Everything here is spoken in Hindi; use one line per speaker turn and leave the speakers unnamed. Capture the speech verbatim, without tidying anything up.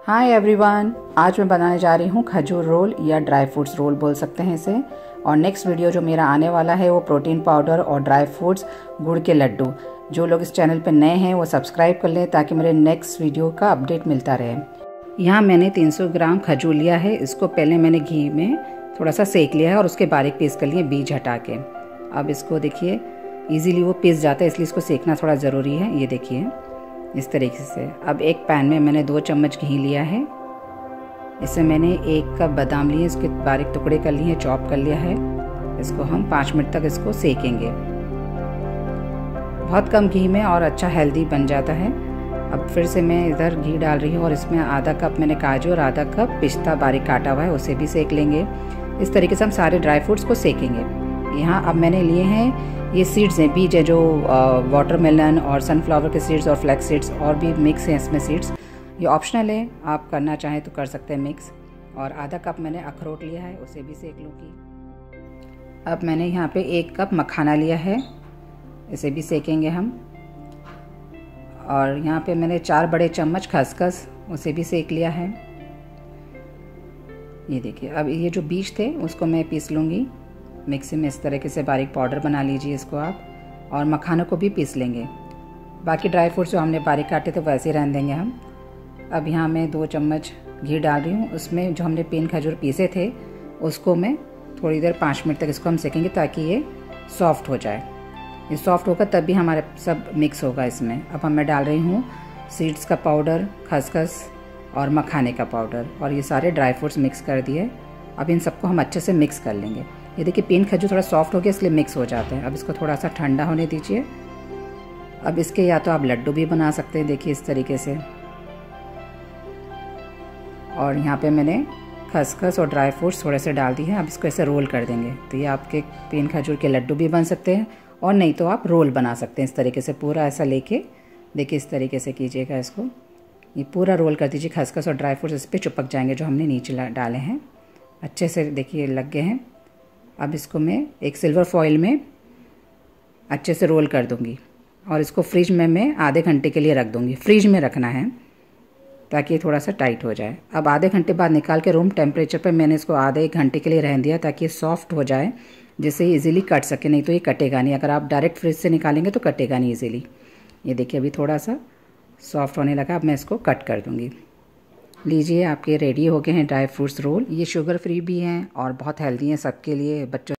हाय एवरीवन, आज मैं बनाने जा रही हूँ खजूर रोल या ड्राई फ्रूट्स रोल बोल सकते हैं इसे। और नेक्स्ट वीडियो जो मेरा आने वाला है वो प्रोटीन पाउडर और ड्राई फ्रूट्स गुड़ के लड्डू। जो लोग इस चैनल पर नए हैं वो सब्सक्राइब कर लें ताकि मेरे नेक्स्ट वीडियो का अपडेट मिलता रहे। यहाँ मैंने तीन सौ ग्राम खजूर लिया है। इसको पहले मैंने घी में थोड़ा सा सेक लिया है और उसके बारीक पीस कर लिए बीज हटा के। अब इसको देखिए ईजीली वो पीस जाता है, इसलिए इसको सेकना थोड़ा ज़रूरी है। ये देखिए इस तरीके से। अब एक पैन में मैंने दो चम्मच घी लिया है। इससे मैंने एक कप बादाम लिए, इसके बारीक टुकड़े कर लिए, चॉप कर लिया है। इसको हम पाँच मिनट तक इसको सेकेंगे। बहुत कम घी में और अच्छा हेल्दी बन जाता है। अब फिर से मैं इधर घी डाल रही हूँ और इसमें आधा कप मैंने काजू और आधा कप पिस्ता बारीक काटा हुआ है, उसे भी सेक लेंगे। इस तरीके से हम सारे ड्राई फ्रूट्स को सेकेंगे। यहाँ अब मैंने लिए हैं ये सीड्स हैं, बीज है जो वाटरमेलन और सनफ्लावर के सीड्स और फ्लैक्स सीड्स और भी मिक्स हैं इसमें सीड्स। ये ऑप्शनल है, आप करना चाहें तो कर सकते हैं मिक्स। और आधा कप मैंने अखरोट लिया है, उसे भी सेक लूँगी। अब मैंने यहाँ पे एक कप मखाना लिया है, इसे भी सेकेंगे हम। और यहाँ पे मैंने चार बड़े चम्मच खसखस, उसे भी सेक लिया है। ये देखिए अब ये जो बीज थे उसको मैं पीस लूँगी मिक्सी में। इस तरीके से बारीक पाउडर बना लीजिए इसको आप। और मखानों को भी पीस लेंगे। बाकी ड्राई फ्रूट्स जो हमने बारीक काटे थे वैसे ही रहने देंगे हम। अब यहाँ मैं दो चम्मच घी डाल रही हूँ। उसमें जो हमने पेन खजूर पीसे थे उसको मैं थोड़ी देर पाँच मिनट तक इसको हम सेकेंगे ताकि ये सॉफ्ट हो जाए। ये सॉफ्ट होगा तब भी हमारे सब मिक्स होगा इसमें। अब मैं डाल रही हूँ सीड्स का पाउडर, खसखस और मखाने का पाउडर, और ये सारे ड्राई फ्रूट्स मिक्स कर दिए। अब इन सबको हम अच्छे से मिक्स कर लेंगे। ये देखिए पेन खजूर थोड़ा सॉफ्ट हो गया इसलिए मिक्स हो जाते हैं। अब इसको थोड़ा सा ठंडा होने दीजिए। अब इसके या तो आप लड्डू भी बना सकते हैं, देखिए इस तरीके से। और यहाँ पे मैंने खसखस और ड्राई फ्रूट्स थोड़े से डाल दिए हैं। अब इसको ऐसे रोल कर देंगे तो ये आपके पेन खजूर के लड्डू भी बन सकते हैं, और नहीं तो आप रोल बना सकते हैं इस तरीके से। पूरा ऐसा लेके देखिए इस तरीके से कीजिएगा इसको। ये पूरा रोल कर दीजिए। खसखस और ड्राई फ्रूट्स इस पर चिपक जाएंगे जो हमने नीचे डाले हैं। अच्छे से देखिए लग गए हैं। अब इसको मैं एक सिल्वर फॉइल में अच्छे से रोल कर दूंगी और इसको फ्रिज में मैं आधे घंटे के लिए रख दूंगी। फ्रिज में रखना है ताकि ये थोड़ा सा टाइट हो जाए। अब आधे घंटे बाद निकाल के रूम टेम्परेचर पर मैंने इसको आधे एक घंटे के लिए रहने दिया ताकि ये सॉफ्ट हो जाए, जिससे ये ईजिली कट सके। नहीं तो ये कटेगा नहीं, अगर आप डायरेक्ट फ्रिज से निकालेंगे तो कटेगा नहीं ईजिली। ये देखिए अभी थोड़ा सा सॉफ्ट होने लगा। अब मैं इसको कट कर दूँगी। लीजिए आपके रेडी हो गए हैं ड्राई फ्रूट्स रोल। ये शुगर फ्री भी हैं और बहुत हेल्दी हैं सबके लिए, बच्चों